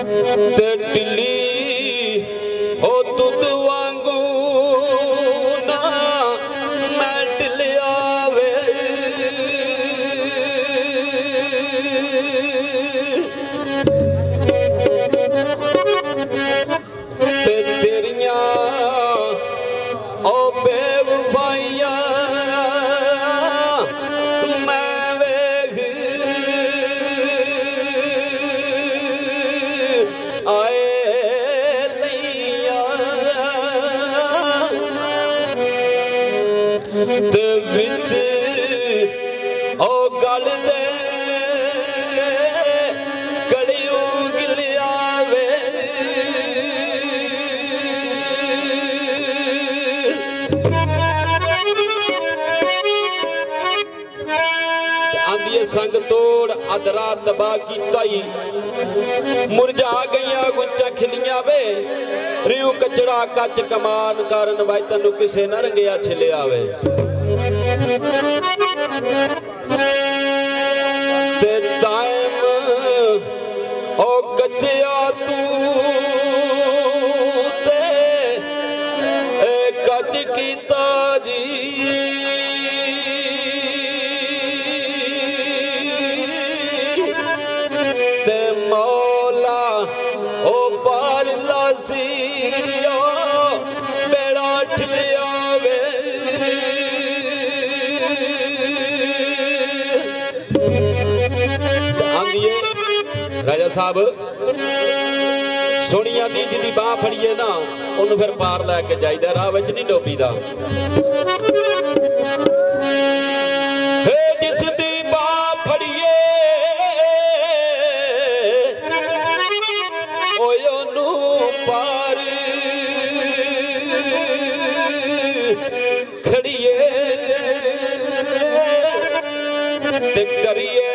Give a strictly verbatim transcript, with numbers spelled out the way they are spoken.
ते टिल्ली हो तुद वांगू ना मैं टिलिया वे ते तेरिया ओ बेवफाइया मैं वेख आए लिया ते विच ओ गल दे गलियों गिलिया वे आंदिए संग तोड़ अदरा तबाह कीता ही मुरझा गईया गुंचा खिलिया वे रिव कचड़ा कच कमान कारण भाई तनु किसे न रंगिया छिलिया वे ते टाइम ओ कचिया तू ते ए कच कीता जी ते मौला ओ पार लासियो बेड़ा ठिलिया वे राजा साहब सोनिया दी जी बाह फड़िए ना उन्होंने फिर पार लैके जाइदा राह विच नहीं डोबीदा जिस दी बाह फड़िए ओनू पार खड़िए ते करिए